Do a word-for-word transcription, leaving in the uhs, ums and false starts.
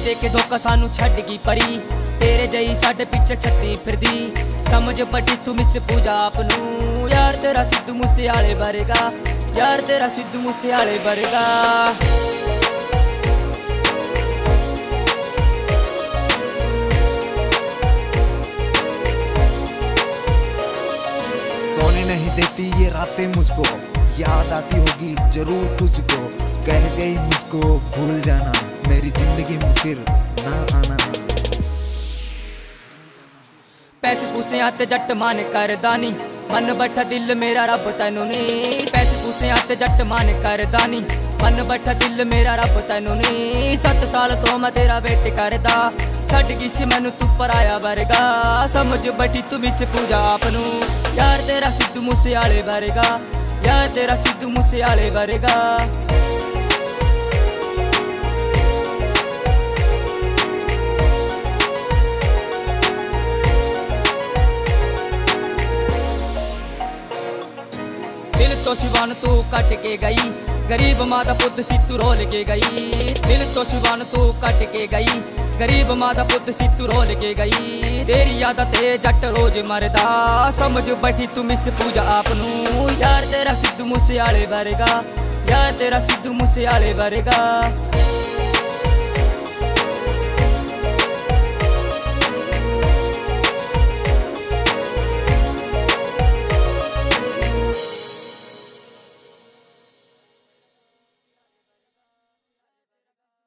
दे के धोखा सानू छड्ड गई परी, तेरे जई साडे पिछे छत्ती फिरदी, समझ बड़ी तू मिस पूजा आपनू, यार तेरा सिद्धू मूसेवाले वर्गा, यार तेरा सिद्धू मूसेवाले वर्गा। सोने नहीं देती ये रातें मुझको, याद आती होगी जरूर तुझको, कह गई मुझको भूल जाना, मेरी जिंदगी में फिर ना आना। पैसे पूसे आते जट मान कर दानी, मन बैठा दिल मेरा रब तैनू नी, पैसे पूसे आते जट मान कर दानी, मन बैठा दिल मेरा रब तैनू नी, सत्त साल तो मैं तेरा वेट करदा, छड्ड गई सी मैनू तू पराया वर्गा, समझ बैठी तू मिस पूजा आपनू, यार तेरा सिद्धू मूसेवाले वर्गा, यार तेरा सिद्धू मूसेवाले वर्गा। दिल तो सिवान तू कट के गई, गरीब माँ दा पुत सी तू रोल के गई, दिल तो सिवान तू कट के गई, गरीब माँ दा पुत सी तू रोल के गई, तेरी याद ते जट रोज मरदा, समझ बैठी तू मिस पूजा आपनू, यार तेरा सिद्धू मूसेवाले वर्गा, यार तेरा सिद्धू मूसेवाले वर्गा।